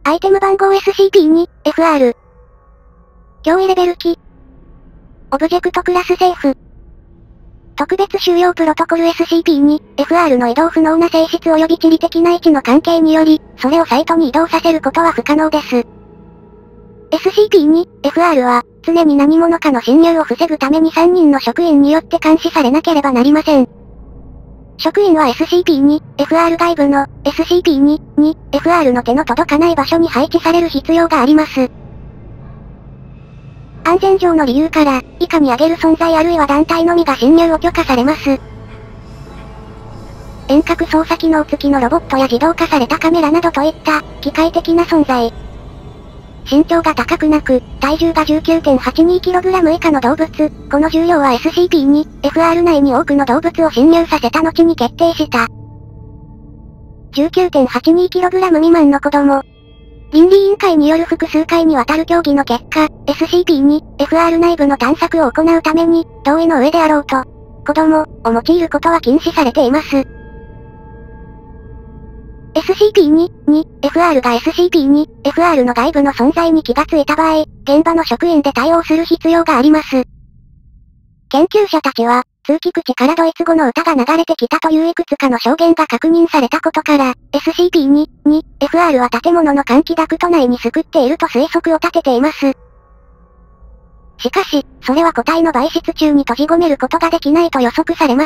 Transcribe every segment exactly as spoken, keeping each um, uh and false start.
アイテム番号 エスシーピーに、エフアール。脅威レベル機。オブジェクトクラスセーフ。特別収容プロトコル エスシーピーに、エフアール の移動不能な性質及び地理的な位置の関係により、それをサイトに移動させることは不可能です。エスシーピーに、エフアール は、常に何者かの侵入を防ぐためにさんにんの職員によって監視されなければなりません。職員は エスシーピーに、エフアール 外部の エスシーピーに、に、エフアール の手の届かない場所に配置される必要があります。安全上の理由から、以下に挙げる存在あるいは団体のみが侵入を許可されます。遠隔操作機能付きのロボットや自動化されたカメラなどといった、機械的な存在。身長が高くなく、体重が じゅうきゅうてんはちにキログラム 以下の動物、この重量は エスシーピーに、エフアール 内に多くの動物を侵入させた後に決定した。じゅうきゅうてんはちにキログラム 未満の子供。倫理委員会による複数回にわたる協議の結果、エスシーピーに、エフアール 内部の探索を行うために、同意の上であろうと、子供を用いることは禁止されています。エスシーピーに、に、エフアール が エスシーピーに、エフアール の外部の存在に気がついた場合、現場の職員で対応する必要があります。研究者たちは、通気口からドイツ語の歌が流れてきたといういくつかの証言が確認されたことから、エスシーピーに、に、エフアール は建物の換気ダクト内に救っていると推測を立てています。しかし、それは個体の媒質中に閉じ込めることができないと予測されます。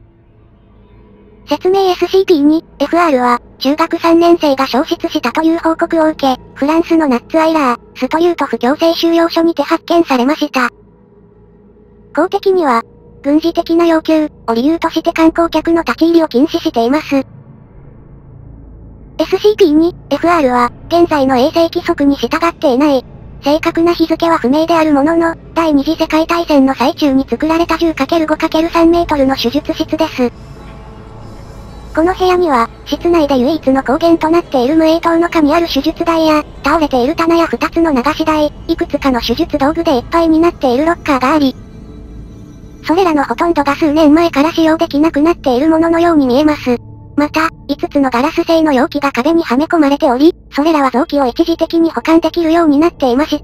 説明 エスシーピーに、エフアール は、中学さんねん生が消失したという報告を受け、フランスのナッツアイラー、ストユートフ強制収容所にて発見されました。公的には、軍事的な要求を理由として観光客の立ち入りを禁止しています。エスシーピーに、エフアール は、現在の衛生規則に従っていない。正確な日付は不明であるものの、第二次世界大戦の最中に作られた じゅうかけるごかけるさんメートルの手術室です。この部屋には、室内で唯一の光源となっている無影灯の下にある手術台や、倒れている棚やふたつの流し台、いくつかの手術道具でいっぱいになっているロッカーがあり、それらのほとんどが数年前から使用できなくなっているもののように見えます。また、いつつのガラス製の容器が壁にはめ込まれており、それらは臓器を一時的に保管できるようになっていました。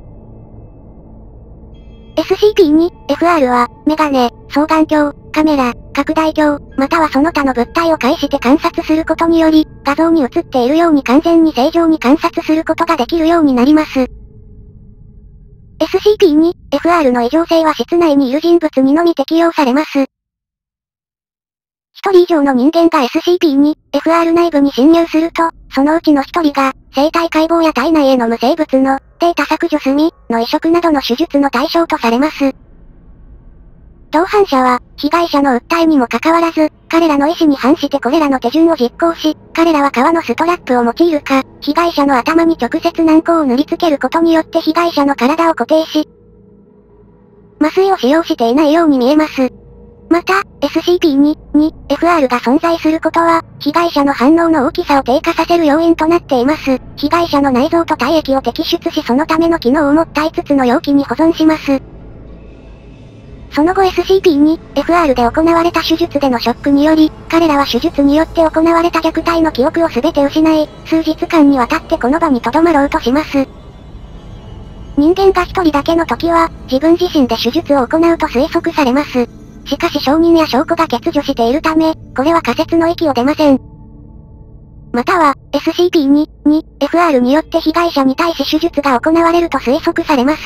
エスシーピーに、エフアール は、メガネ、双眼鏡、カメラ、拡大鏡、またはその他の物体を介して観察することにより、画像に映っているように完全に正常に観察することができるようになります。エスシーピーに、エフアール の異常性は室内にいる人物にのみ適用されます。一人以上の人間が エスシーピーに、エフアール 内部に侵入すると、そのうちの一人が、生体解剖や体内への無生物の、データ削除済み、の移植などの手術の対象とされます。同伴者は、被害者の訴えにもかかわらず、彼らの意思に反してこれらの手順を実行し、彼らは革のストラップを用いるか、被害者の頭に直接軟膏を塗りつけることによって被害者の体を固定し、麻酔を使用していないように見えます。また、エスシーピーに、に、エフアール が存在することは、被害者の反応の大きさを低下させる要因となっています。被害者の内臓と体液を摘出しそのための機能を持ったいつつの容器に保存します。その後 エスシーピーに、エフアール で行われた手術でのショックにより、彼らは手術によって行われた虐待の記憶を全て失い、数日間にわたってこの場に留まろうとします。人間が一人だけの時は、自分自身で手術を行うと推測されます。しかし証人や証拠が欠如しているため、これは仮説の域を出ません。または、エスシーピーに、に、エフアール によって被害者に対し手術が行われると推測されます。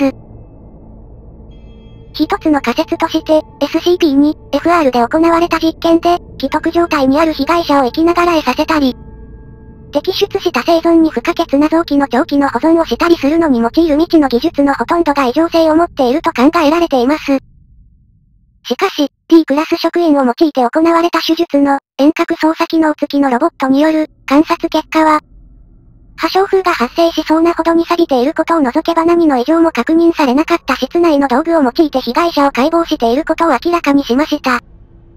一つの仮説として、エスシーピーに、エフアール で行われた実験で、既得状態にある被害者を生きながらえさせたり、摘出した生存に不可欠な臓器の長期の保存をしたりするのに用いる未知の技術のほとんどが異常性を持っていると考えられています。しかし、T クラス職員を用いて行われた手術の、遠隔操作機能付きのロボットによる、観察結果は、破傷風が発生しそうなほどに錆びていることを除けば何の異常も確認されなかった室内の道具を用いて被害者を解剖していることを明らかにしました。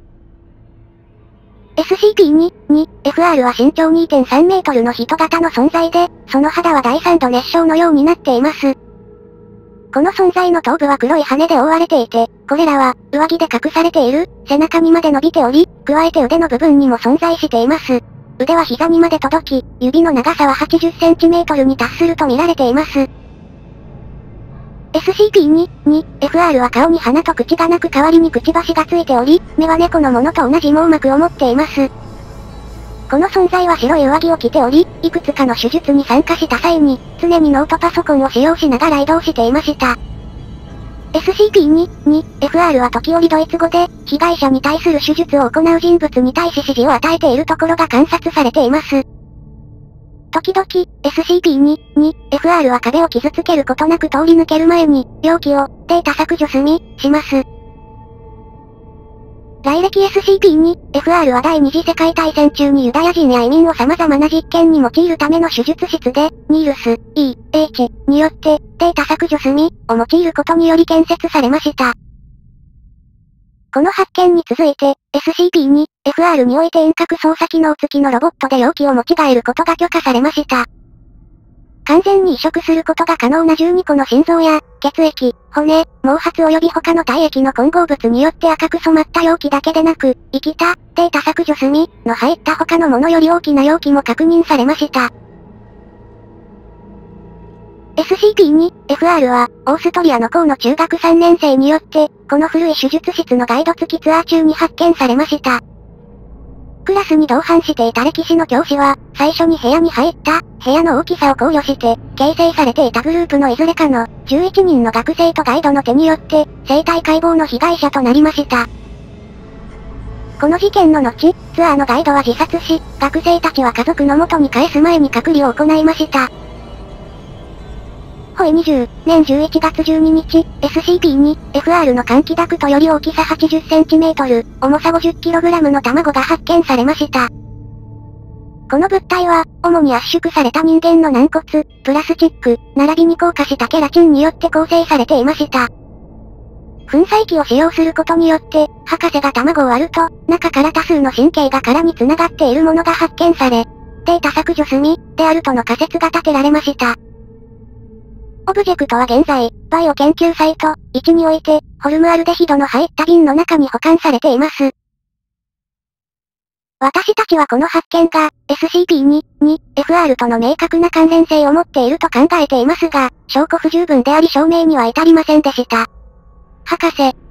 エスシーピーに、に、エフアール は身長 にてんさんメートルの人型の存在で、その肌は第三度熱傷のようになっています。この存在の頭部は黒い羽で覆われていて、これらは、上着で隠されている、背中にまで伸びており、加えて腕の部分にも存在しています。 腕は膝にまで届き、指の長さははちじゅっセンチメートルに達すると見られています。エスシーピーに、に、エフアール は顔に鼻と口がなく代わりにくちばしがついており、目は猫のものと同じ網膜を持っています。この存在は白い上着を着ており、いくつかの手術に参加した際に、常にノートパソコンを使用しながら移動していました。エスシーピーに、に、エフアール は時折ドイツ語で、被害者に対する手術を行う人物に対し指示を与えているところが観察されています。時々、エスシーピーに、に、エフアール は壁を傷つけることなく通り抜ける前に、容器を、データ削除済み、します。来歴 エスシーピーに、エフアール は第二次世界大戦中にユダヤ人や移民を様々な実験に用いるための手術室で、ニールス、E、H によって、データ削除済み、を用いることにより建設されました。この発見に続いて、エスシーピーに、エフアール において遠隔操作機能付きのロボットで容器を持ち替えることが許可されました。完全に移植することが可能なじゅうにこの心臓や、血液、骨、毛髪及び他の体液の混合物によって赤く染まった容器だけでなく、生きた、データ削除済み、の入った他のものより大きな容器も確認されました。エスシーピーに、エフアール は、オーストリアの校の中学さんねん生によって、この古い手術室のガイド付きツアー中に発見されました。クラスに同伴していた歴史の教師は、最初に部屋に入った、部屋の大きさを考慮して、形成されていたグループのいずれかの、じゅういちにんの学生とガイドの手によって、生体解剖の被害者となりました。この事件の後、ツアーのガイドは自殺し、学生たちは家族の元に帰す前に隔離を行いました。ホイにじゅうねんじゅういちがつじゅうににち、エスシーピーに、エフアール の換気ダクトより大きさはちじゅっセンチメートル、重さ ごじゅっキログラム の卵が発見されました。この物体は、主に圧縮された人間の軟骨、プラスチック、並びに硬化したケラチンによって構成されていました。粉砕機を使用することによって、博士が卵を割ると、中から多数の神経が殻に繋がっているものが発見され、データ削除済み、であるとの仮説が立てられました。オブジェクトは現在、バイオ研究サイト、いちにおいて、ホルムアルデヒドの入った瓶の中に保管されています。私たちはこの発見が、エスシーピーに、に、エフアール との明確な関連性を持っていると考えていますが、証拠不十分であり証明には至りませんでした。博士、